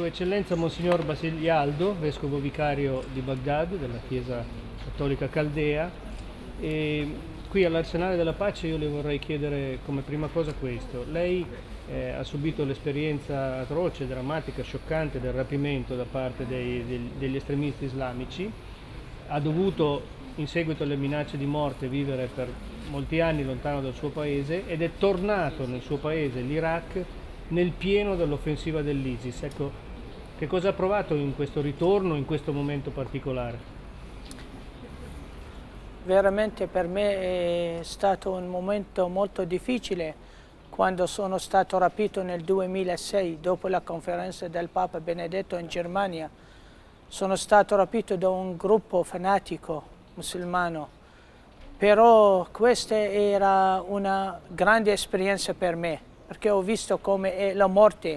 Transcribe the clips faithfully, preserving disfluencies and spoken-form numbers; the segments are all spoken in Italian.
Sua Eccellenza Monsignor Basilialdo, Vescovo Vicario di Baghdad, della Chiesa Cattolica Caldea, e qui all'Arsenale della Pace io le vorrei chiedere come prima cosa questo. Lei eh, ha subito l'esperienza atroce, drammatica, scioccante del rapimento da parte dei, dei, degli estremisti islamici, ha dovuto in seguito alle minacce di morte vivere per molti anni lontano dal suo paese ed è tornato nel suo paese, l'Iraq, nel pieno dell'offensiva dell'ISIS. Ecco, che cosa ha provato in questo ritorno, in questo momento particolare? Veramente per me è stato un momento molto difficile quando sono stato rapito nel duemilasei dopo la conferenza del Papa Benedetto in Germania. Sono stato rapito da un gruppo fanatico musulmano, però questa era una grande esperienza per me, perché ho visto come la morte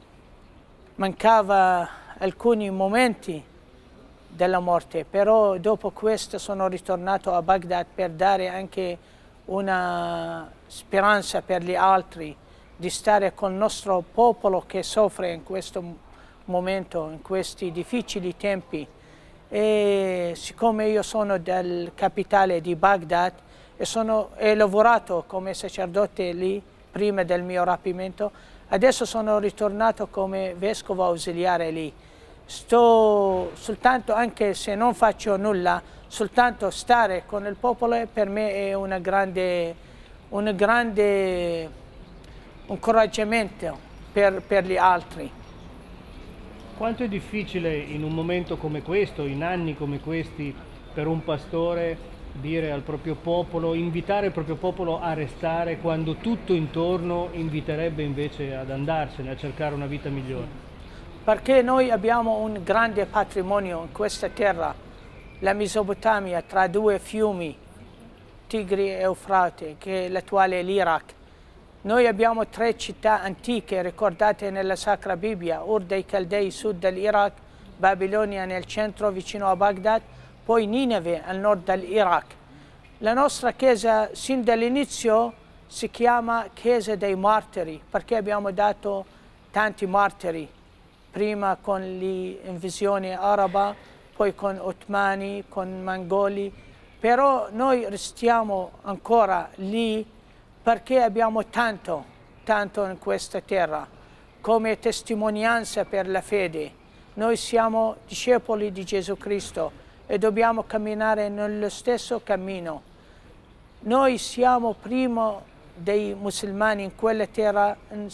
mancava alcuni momenti della morte, però dopo questo sono ritornato a Baghdad per dare anche una speranza per gli altri di stare con il nostro popolo che soffre in questo momento, in questi difficili tempi. E siccome io sono del capitale di Baghdad e sono, ho lavorato come sacerdote lì prima del mio rapimento, adesso sono ritornato come vescovo ausiliare lì. Sto soltanto, anche se non faccio nulla, soltanto stare con il popolo per me è una grande, un grande incoraggiamento per, per gli altri. Quanto è difficile in un momento come questo, in anni come questi, per un pastore dire al proprio popolo, invitare il proprio popolo a restare quando tutto intorno inviterebbe invece ad andarsene, a cercare una vita migliore? Perché noi abbiamo un grande patrimonio in questa terra, la Mesopotamia tra due fiumi, Tigri e Eufrate, che è l'attuale l'Iraq. Noi abbiamo tre città antiche ricordate nella Sacra Bibbia, Ur dei Caldei, sud dell'Iraq, Babilonia nel centro vicino a Baghdad, poi Nineve al nord dell'Iraq. La nostra chiesa sin dall'inizio si chiama Chiesa dei Martiri perché abbiamo dato tanti martiri, prima con l'invasione araba, poi con ottomani, con mongoli, però noi restiamo ancora lì perché abbiamo tanto, tanto in questa terra, come testimonianza per la fede. Noi siamo discepoli di Gesù Cristo e dobbiamo camminare nello stesso cammino. Noi siamo prima dei musulmani in quella terra in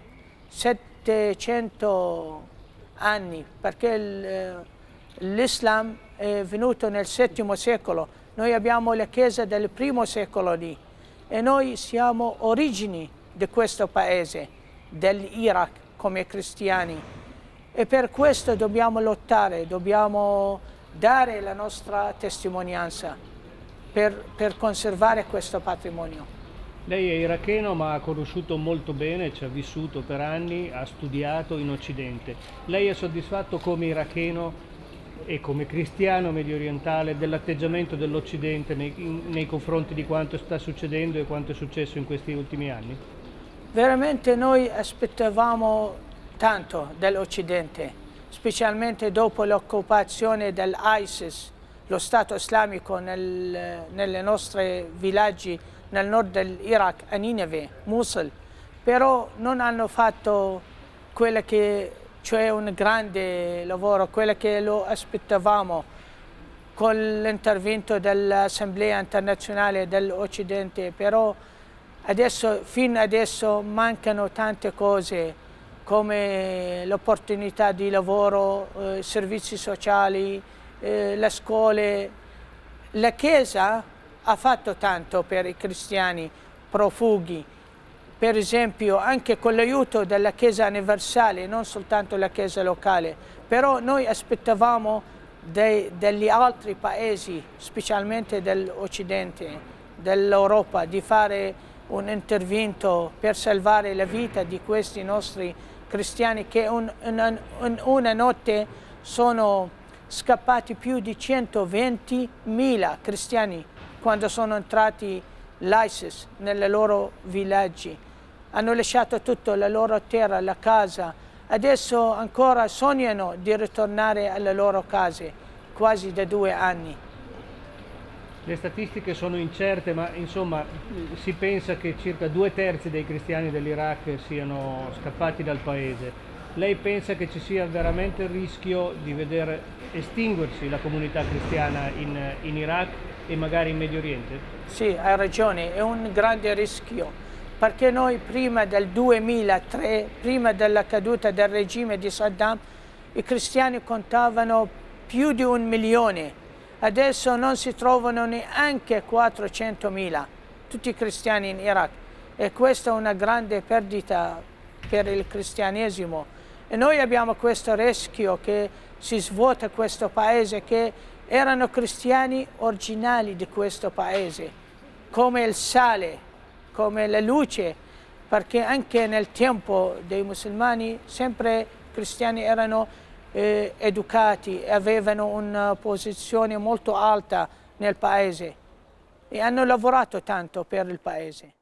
settecento anni, perché l'Islam è venuto nel settimo secolo. Noi abbiamo la Chiesa del primo secolo lì. E noi siamo origini di questo paese, dell'Iraq, come cristiani. E per questo dobbiamo lottare, dobbiamo dare la nostra testimonianza per, per conservare questo patrimonio. Lei è iracheno ma ha conosciuto molto bene, ci ha vissuto per anni, ha studiato in Occidente. Lei è soddisfatto come iracheno e come cristiano medio orientale dell'atteggiamento dell'Occidente nei, nei confronti di quanto sta succedendo e quanto è successo in questi ultimi anni? Veramente noi aspettavamo tanto dall'Occidente, specialmente dopo l'occupazione dell'ISIS, lo Stato islamico nel, nelle nostre villaggi nel nord dell'Iraq, a Nineve, Mosul, però non hanno fatto quello che cioè un grande lavoro, quello che lo aspettavamo con l'intervento dell'Assemblea internazionale dell'Occidente, però adesso, fino adesso mancano tante cose come l'opportunità di lavoro, eh, servizi sociali, eh, le scuole. La Chiesa ha fatto tanto per i cristiani profughi. Per esempio anche con l'aiuto della Chiesa universale, non soltanto la Chiesa locale, però noi aspettavamo dei, degli altri paesi, specialmente dell'Occidente, dell'Europa, di fare un intervento per salvare la vita di questi nostri cristiani che in un, un, una notte sono scappati più di centoventimila cristiani quando sono entrati l'ISIS nei loro villaggi. Hanno lasciato tutto, la loro terra, la casa, adesso ancora sognano di ritornare alle loro case, quasi da due anni. Le statistiche sono incerte, ma insomma si pensa che circa due terzi dei cristiani dell'Iraq siano scappati dal paese. Lei pensa che ci sia veramente il rischio di vedere estinguersi la comunità cristiana in, in Iraq e magari in Medio Oriente? Sì, hai ragione, è un grande rischio, perché noi prima del duemilatré, prima della caduta del regime di Saddam, i cristiani contavano più di un milione. Adesso non si trovano neanche quattrocentomila, tutti i cristiani in Iraq, e questa è una grande perdita per il cristianesimo. E noi abbiamo questo rischio che si svuota questo paese, che erano cristiani originali di questo paese, come il sale, come la luce, perché anche nel tempo dei musulmani sempre i cristiani erano eh, educati e avevano una posizione molto alta nel paese e hanno lavorato tanto per il paese.